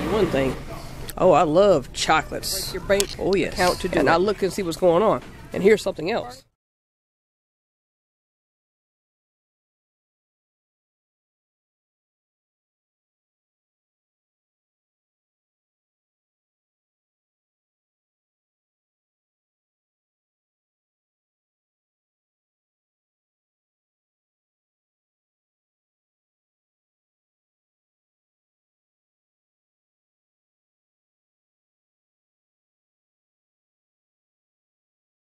one thing. Oh, I love chocolates. Your bank Oh, yes. account to do and I look and see what's going on. And here's something else.